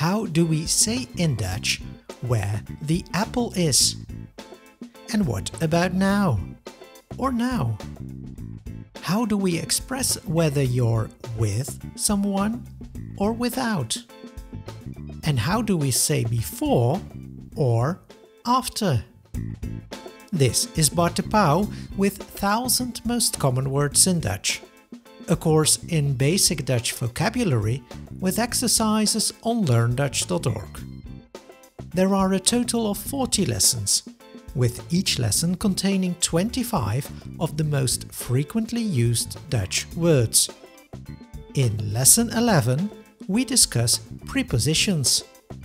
How do we say in Dutch where the apple is? And what about now? Or now? How do we express whether you're with someone or without? And how do we say before or after? This is Bart de Pauw with 1000 most common words in Dutch. A course in basic Dutch vocabulary with exercises on learndutch.org. There are a total of 40 lessons, with each lesson containing 25 of the most frequently used Dutch words. In lesson 11, we discuss prepositions.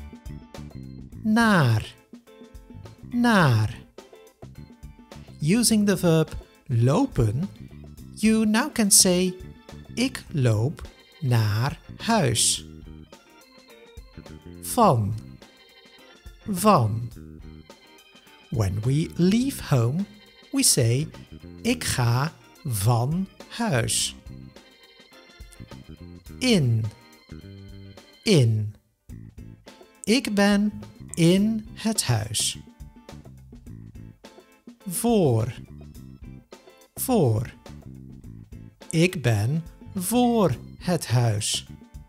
Naar, naar. Using the verb lopen, you now can say ik loop naar huis. Van, van. When we leave home, we say ik ga van huis. In, in. Ik ben in het huis. Voor, voor. Ik ben voor het huis.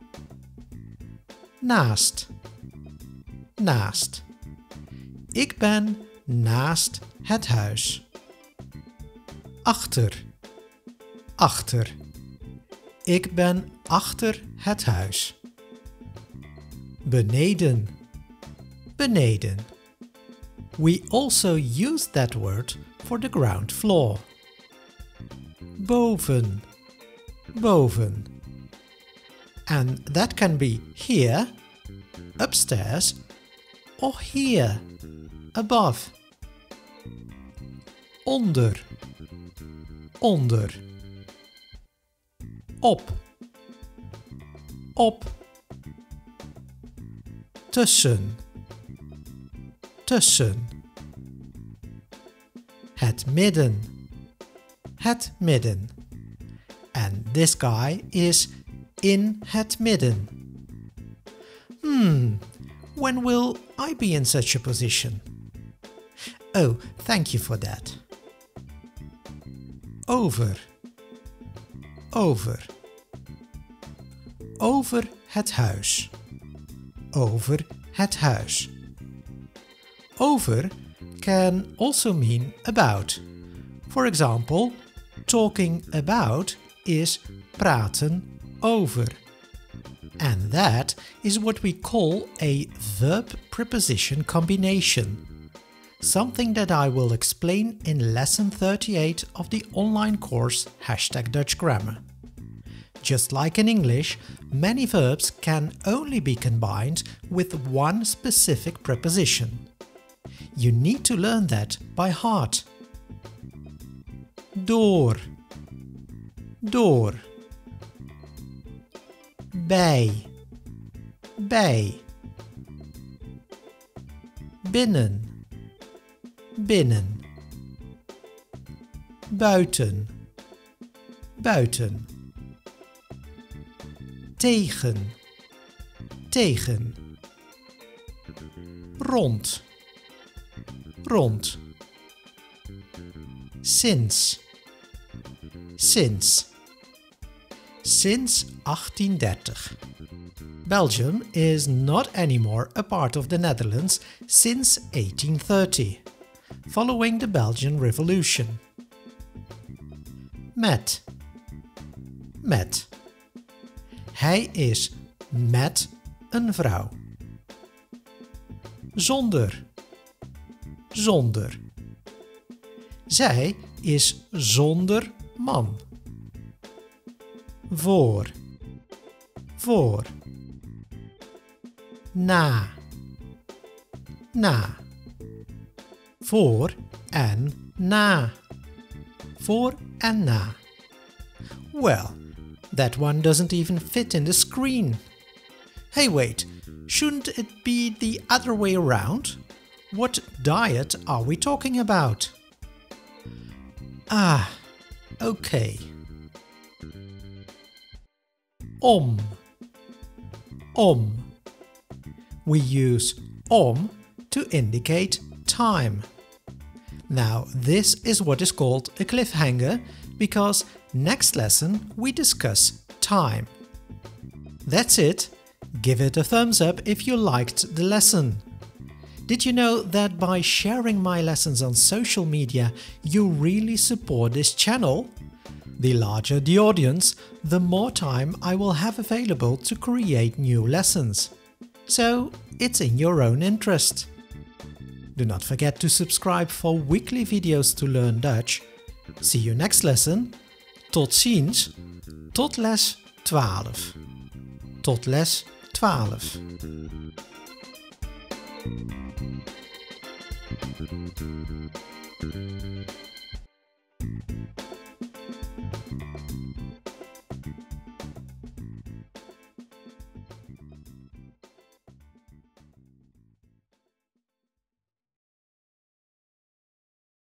Naast, naast. Ik ben naast het huis. Achter, achter. Ik ben achter het huis. Beneden, beneden. We also use that word for the ground floor. Boven, boven. And that can be here, upstairs, or here, above. Onder, onder. Op, op. Tussen, tussen. Het midden, het midden. And this guy is in het midden. When will I be in such a position? Oh, thank you for that. Over, over. Over het huis. Over het huis. Over can also mean about. For example, talking about is praten over. And that is what we call a verb preposition combination. Something that I will explain in lesson 38 of the online course #Dutch Grammar. Just like in English, many verbs can only be combined with one specific preposition. You need to learn that by heart. Door, door. Bij, bij. Binnen, binnen. Buiten, buiten. Tegen, tegen. Rond, rond. Sinds, sinds. Sinds 1830. Belgium is not anymore a part of the Netherlands since 1830, following the Belgian Revolution. Met, met. Hij is met een vrouw. Zonder, zonder. Zij is zonder man. Voor, voor. Na, na. Voor en na. Voor en na. Well, that one doesn't even fit in the screen. Hey, wait, shouldn't it be the other way around? What diet are we talking about? Ah, okay. Om, om. we use om to indicate time. Now, this is what is called a cliffhanger, because next lesson we discuss time. That's it. Give it a thumbs up if you liked the lesson. Did you know that by sharing my lessons on social media, you really support this channel? The larger the audience, the more time I will have available to create new lessons. So, it's in your own interest. Do not forget to subscribe for weekly videos to learn Dutch. See you next lesson. Tot ziens. Tot les 12. Tot les 12.